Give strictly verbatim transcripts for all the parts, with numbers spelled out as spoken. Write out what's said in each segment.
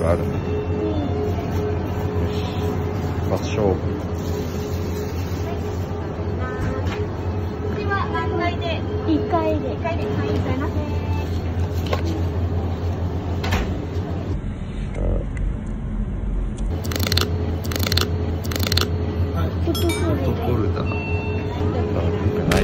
があるね。よし、一発勝負。 では何回で？一回で。一回で。はい、ございません。フォトフォルダ。 フォトフォルダ。あ、なんかない。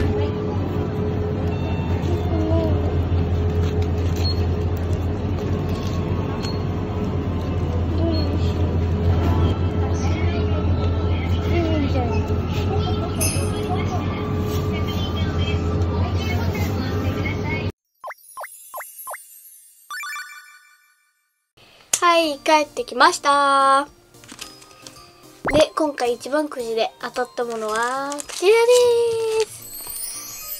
はい、帰ってきました。で、今回一番くじで当たったものはこちらです。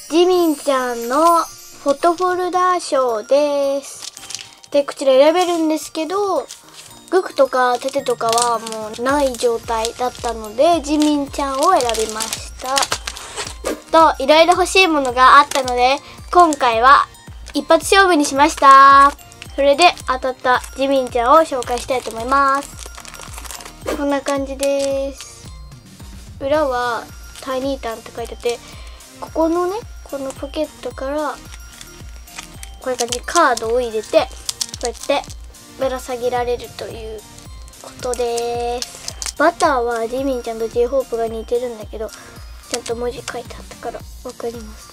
ジミンちゃんのフォトフォルダ賞です。で、こちら選べるんですけど、グクとかテテとかはもうない状態だったので、ジミンちゃんを選びました。と、いろいろ欲しいものがあったので、今回は一発勝負にしました。それで当たったジミンちゃんを紹介したいと思います。こんな感じです。裏はタイニータンって書いてて、ここのね、このポケットからこういう感じでカードを入れて、こうやってぶら下げられるということです。バターはジミンちゃんと J ホープが似てるんだけど、ちゃんと文字書いてあったからわかりますね。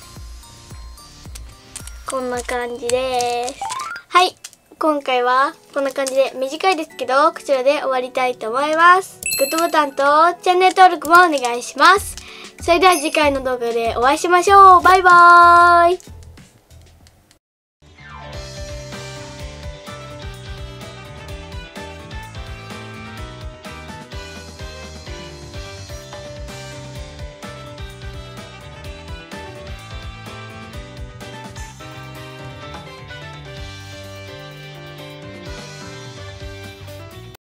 こんな感じです。はい、今回はこんな感じで短いですけど、こちらで終わりたいと思います。グッドボタンとチャンネル登録もお願いします。それでは次回の動画でお会いしましょう。バイバーイ。